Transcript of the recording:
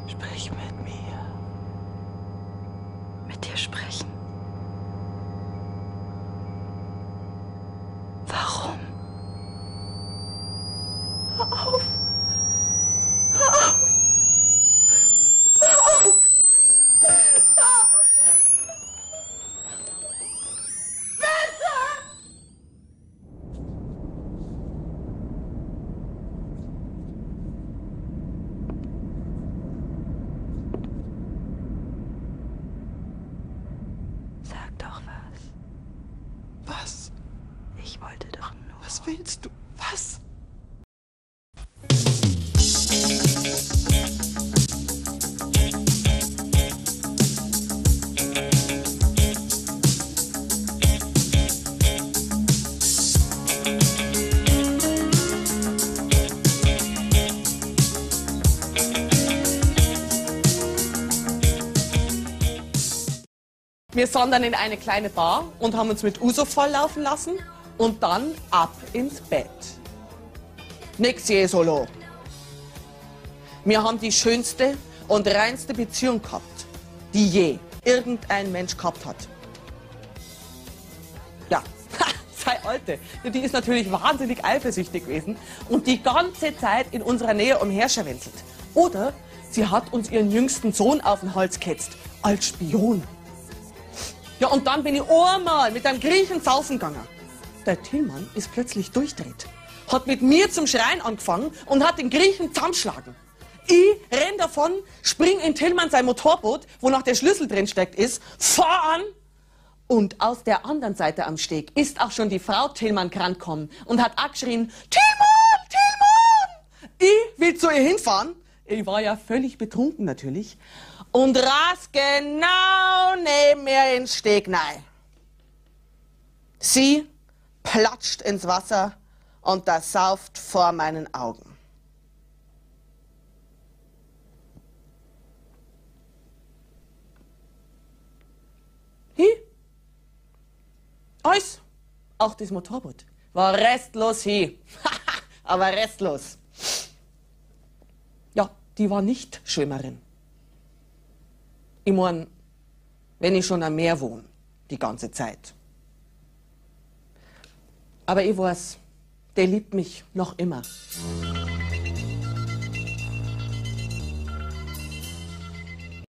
Sprich mit mir. Mit dir sprechen. Warum? Hör auf! Hör auf! Hör auf! Sag doch was. Was? Ich wollte doch nur. Was willst du? Was? Wir sind dann in eine kleine Bar und haben uns mit Uso volllaufen lassen und dann ab ins Bett. Nix je solo. Wir haben die schönste und reinste Beziehung gehabt, die je irgendein Mensch gehabt hat. Ja, sei Alte, die ist natürlich wahnsinnig eifersüchtig gewesen und die ganze Zeit in unserer Nähe umherscharwenzelt. Oder sie hat uns ihren jüngsten Sohn auf den Hals gehetzt, als Spion. Ja, und dann bin ich einmal mit einem Griechen saufen gegangen. Der Tillmann ist plötzlich durchdreht, hat mit mir zum Schreien angefangen und hat den Griechen zusammengeschlagen. Ich renn davon, spring in Tillmann sein Motorboot, wo noch der Schlüssel drin steckt ist, fahr an und aus der anderen Seite am Steg ist auch schon die Frau Tillmann gekommen und hat angeschrien, Tillmann, Tillmann! Ich will zu ihr hinfahren. Ich war ja völlig betrunken natürlich. Und ras genau neben mir ins Steg rein. Sie platscht ins Wasser und das sauft vor meinen Augen. Alles, auch das Motorboot, war restlos aber restlos. Ja, die war nicht Schwimmerin. Ich mein, wenn ich schon am Meer wohne, die ganze Zeit. Aber ich weiß, der liebt mich noch immer.